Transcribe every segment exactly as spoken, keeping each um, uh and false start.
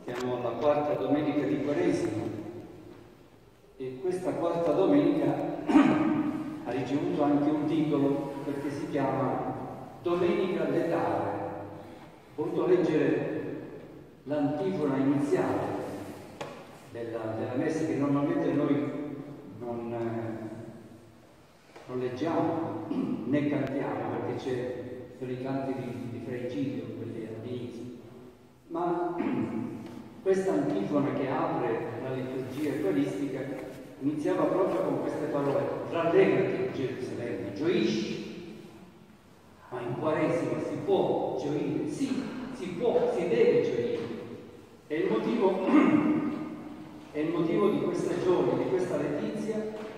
Siamo alla quarta domenica di Quaresima e questa quarta domenica ha ricevuto anche un titolo perché si chiama Domenica letale. Ho voluto leggere l'antifona iniziale della, della messa che normalmente noi non, eh, non leggiamo né cantiamo perché c'è sono i canti di, di Fraegidio, quelli all'inizio. Ma questa antifona che apre la liturgia eucaristica iniziava proprio con queste parole: rallegrati Gerusalemme, gioisci. Ma in Quaresima si può gioire? Sì, si può, si deve gioire. E il motivo, è il motivo di questa gioia, di questa letizia,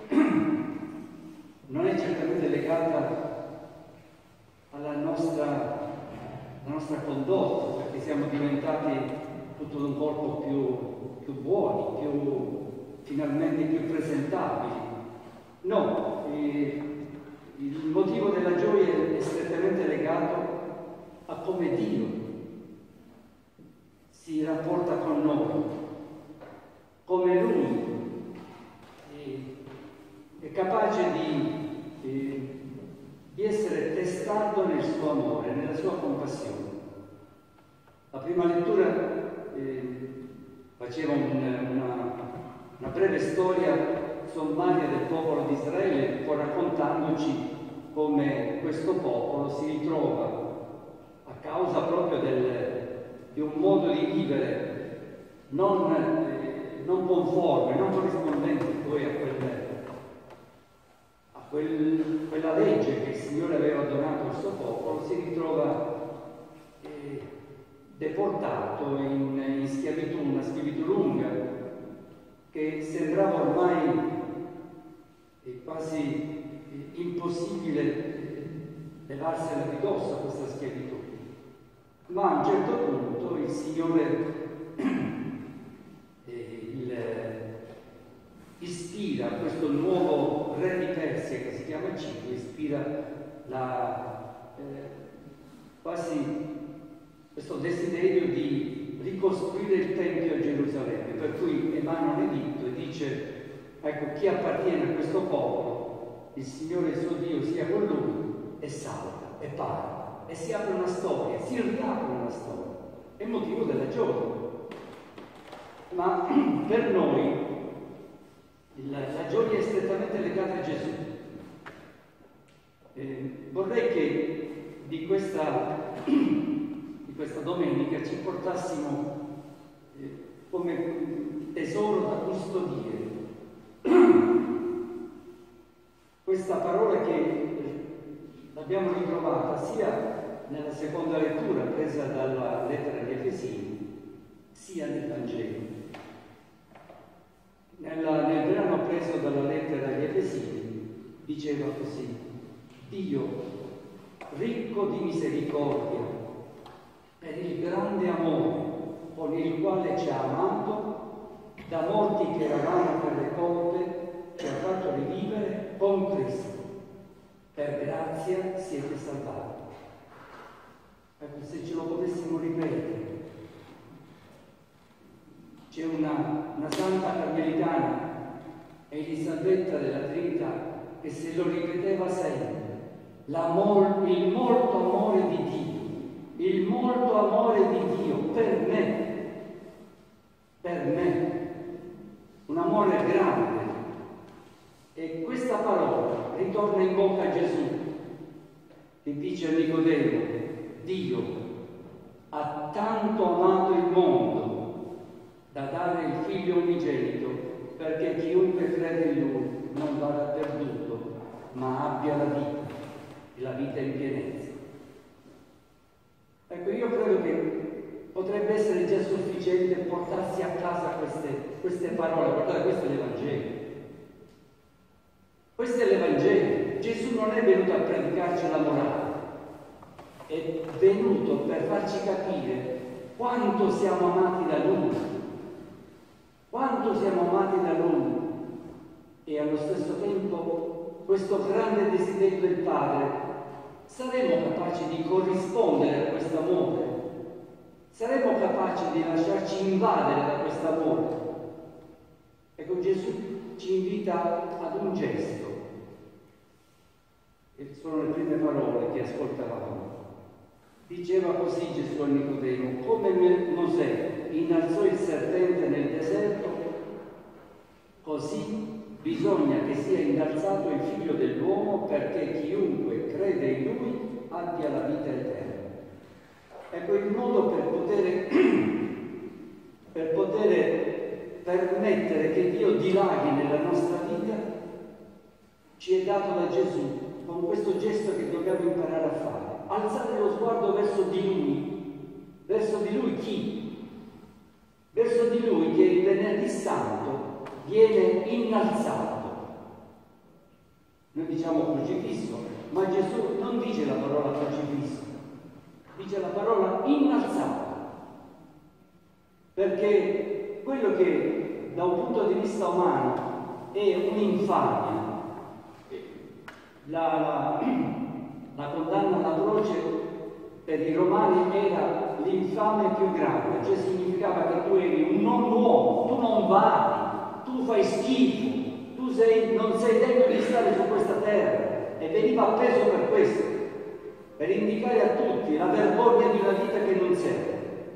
non è certamente legata alla nostra, alla nostra condotta, perché siamo diventati tutto d'un corpo più, più buoni, più, finalmente più presentabili. No, eh, il motivo della gioia è strettamente legato a come Dio si rapporta con noi, come Lui eh, è capace di, eh, di essere testato nel suo amore, nella sua compassione. La prima lettura eh, faceva un, una, una breve storia sommaria del popolo di Israele, un po' raccontandoci come questo popolo si ritrova a causa proprio del, di un modo di vivere non, eh, non conforme, non corrispondente poi a, quel, a quel, quella legge che il Signore aveva donato al suo popolo, si ritrova eh, deportato in, in schiavitù, una schiavitù lunga che sembrava ormai eh, quasi eh, impossibile eh, levarsela di dosso a questa schiavitù. Ma a un certo punto il Signore eh, il, ispira questo nuovo re di Persia che si chiama Ciro, ispira la, eh, quasi questo desiderio di ricostruire il Tempio a Gerusalemme, per cui emana un editto e dice: ecco, chi appartiene a questo popolo, il Signore il suo Dio sia con lui, e salta, e parla, e si apre una storia, si riapre una storia. È il motivo della gioia. Ma per noi la, la gioia è strettamente legata a Gesù. Eh, vorrei che di questa, di questa domenica ci portassimo eh, come tesoro da custodire questa parola che l'abbiamo ritrovata sia nella seconda lettura presa dalla lettera agli Efesini, sia nel Vangelo. Nella, nel brano preso dalla lettera agli Efesini diceva così: Dio, ricco di misericordia, per il grande amore con il quale ci ha amato, da morti che eravamo per le colpe, ci ha fatto rivivere con Cristo. Per grazia siete salvati. Ecco, se ce lo potessimo ripetere. C'è una, una santa carmelitana, Elisabetta della Trinità, che se lo ripeteva sempre: L'amor, il molto amore di Dio, il molto amore di Dio per me, per me, un amore grande. E questa parola ritorna in bocca a Gesù, che dice a Nicodemo: Dio ha tanto amato il mondo da dare il Figlio unigenito, perché chiunque crede in Lui non vada perduto, ma abbia la vita, e la vita in pienezza. Ecco, io credo che potrebbe essere già sufficiente portarsi a casa queste, queste parole. Guardate, questo è l'Evangelo. Questo è l'Evangelo. Gesù non è venuto a predicarci la morale, è venuto per farci capire quanto siamo amati da Lui, quanto siamo amati da Lui, e allo stesso tempo questo grande desiderio del Padre. Saremo capaci di corrispondere a questo amore? saremo capaci di lasciarci invadere da questo amore. Ecco, Gesù ci invita ad un gesto, e sono le prime parole che ascoltavamo. Diceva così Gesù a Nicodemo: come Mosè innalzò il serpente nel deserto, così bisogna che sia innalzato il Figlio dell'uomo, perché chiunque crede in Lui abbia la vita eterna. Ecco, il modo per poter, per poter permettere che Dio dilaghi nella nostra vita ci è dato da Gesù, con questo gesto che dobbiamo imparare a fare. Alzare lo sguardo verso di Lui. Verso di Lui chi? Verso di Lui che il venerdì santo viene innalzato. Noi diciamo crocifisso, ma Gesù non dice la parola crocifisso, dice la parola innalzato, perché quello che da un punto di vista umano è un'infamia, la, la, la condanna alla croce per i romani era l'infame più grave, cioè significava che tu eri un non uomo, tu non vali, tu fai schifo, tu sei, non sei degno di stare su questa terra, e veniva appeso per questo, per indicare a tutti la vergogna di una vita che non serve.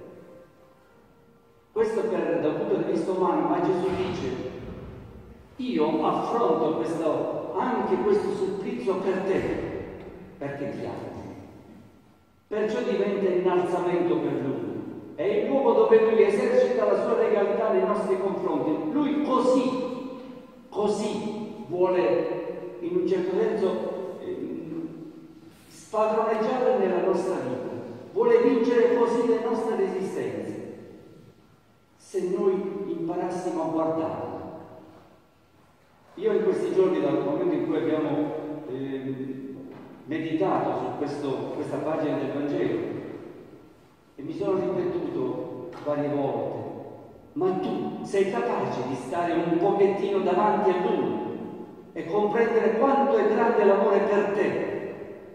Questo per, dal punto di vista umano, ma Gesù dice: io affronto questo, anche questo supplizio per te, perché ti amo. Perciò diventa innalzamento per Lui. È il luogo dove Lui esercita la sua legalità nei nostri confronti. Lui così, così vuole, in un certo senso, spadroneggiare nella nostra vita. Vuole vincere così le nostre resistenze. Se noi imparassimo a guardarlo. Io in questi giorni, dal momento in cui abbiamo eh, meditato su questo, questa pagina del Vangelo, e mi sono ripetuto varie volte: ma tu sei capace di stare un pochettino davanti a Lui e comprendere quanto è grande l'amore per te?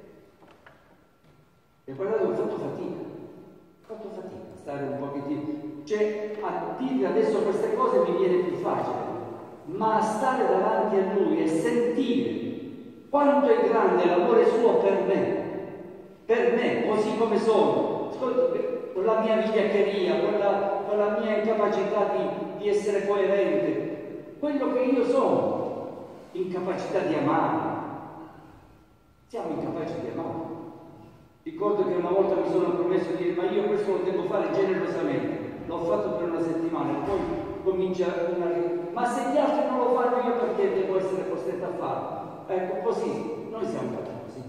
E guardate, ho fatto fatica, ho fatto fatica a stare un pochettino. Cioè, a dire adesso queste cose mi viene più facile, ma a stare davanti a Lui e sentire quanto è grande l'amore suo per me, per me, così come sono, con la mia vigliaccheria, con la, con la mia incapacità di, di essere coerente, quello che io sono, incapacità di amare. Siamo incapaci di amare. Ricordo che una volta mi sono promesso di dire: ma io questo lo devo fare generosamente. L'ho fatto per una settimana e poi comincia una... ma se gli altri non lo fanno, io perché devo essere costretto a farlo? Ecco, così, noi siamo fatti così.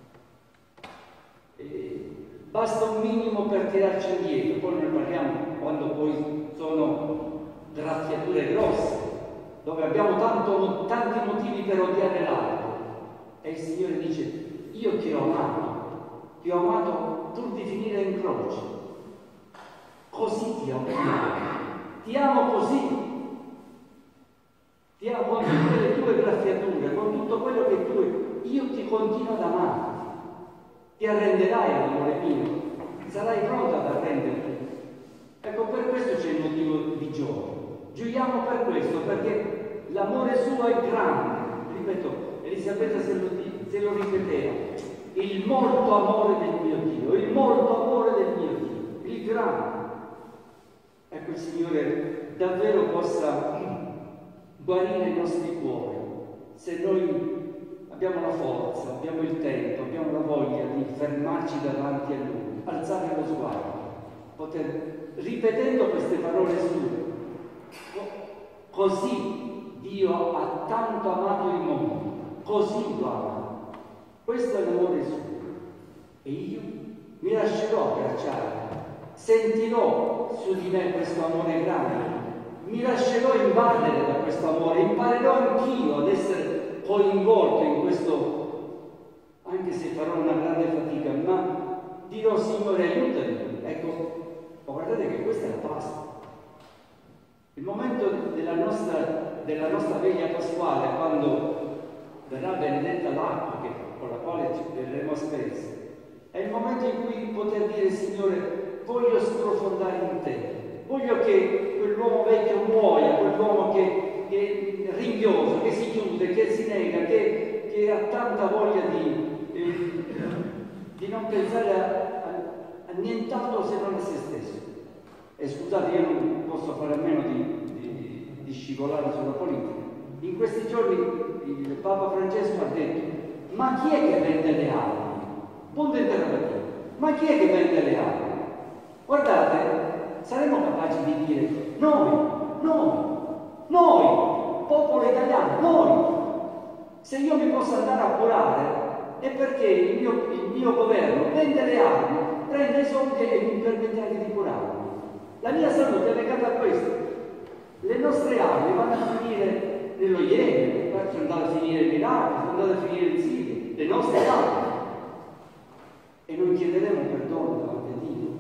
E basta un minimo per tirarci indietro, poi ne parliamo quando poi sono graffiature grosse, dove abbiamo tanto, tanti motivi per odiare l'altro. E il Signore dice: io ti ho amato, ti ho amato pur di finire in croce. Così ti amo, ti amo così, ti amo con tutte le tue graffiature, con tutto quello che tu, io ti continuo ad amarti, ti arrenderai all'amore mio, sarai pronta ad arrenderti. Ecco, per questo c'è il motivo di gioia, gioiamo per questo, perché l'amore suo è grande. Ripeto, Elisabetta se lo, se lo ripeteva: il molto amore del mio Dio, il molto amore del mio Dio, il grande. Ecco, il Signore davvero possa guarire i nostri cuori, se noi abbiamo la forza, abbiamo il tempo, abbiamo la voglia di fermarci davanti a Lui, alzare lo sguardo, poter, ripetendo queste parole sue: così Dio ha tanto amato il mondo, così lo ama. Questo è l'amore suo. E io mi lascerò abbracciare, sentirò su di me questo amore grande, mi lascerò invadere da questo amore, imparerò anch'io ad essere coinvolto in questo, anche se farò una grande fatica, ma dirò: Signore, aiutami. Ecco, guardate che questa è la Pasqua. Il momento della nostra, della nostra veglia pasquale, quando verrà benedetta l'acqua con la quale ci verremo spesi, è il momento in cui poter dire: Signore, voglio sprofondare in te, voglio che quell'uomo vecchio muoia, quell'uomo che, che è ringhioso, che si chiude, che si nega, che, che ha tanta voglia di, eh, di non pensare a, a, a nient'altro se non a se stesso. E scusate, io non posso fare a meno di, di, di scivolare sulla politica. In questi giorni il Papa Francesco ha detto: ma chi è che vende le armi? Punto interrogativo. Ma chi è che vende le armi? Guardate, saremo capaci di dire noi, noi, noi, popolo italiano, noi. Se io mi posso andare a curare è perché il mio, il mio governo vende le armi, prende i soldi e mi permette anche di curarmi. La mia salute è legata a questo. Le nostre armi vanno a finire nello Yemen, sono andate a finire in Iraq, sono andate a finire in Siria, le nostre armi. E noi chiederemo perdono davanti a Dio.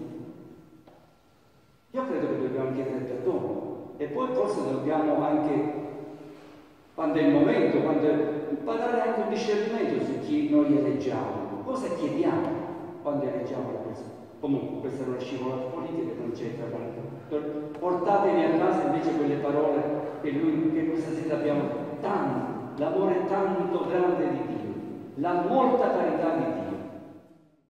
Io credo che dobbiamo chiedere perdono. E poi forse dobbiamo anche, quando è il momento, quando imparare anche un discernimento su chi noi eleggiamo. Cosa chiediamo quando eleggiamo la persona? Comunque, questa è una scivolata politica che non c'entra tanto. Portatevi a casa invece quelle parole che, lui, che questa sera abbiamo tanto, l'amore tanto grande di Dio, la molta carità di Dio.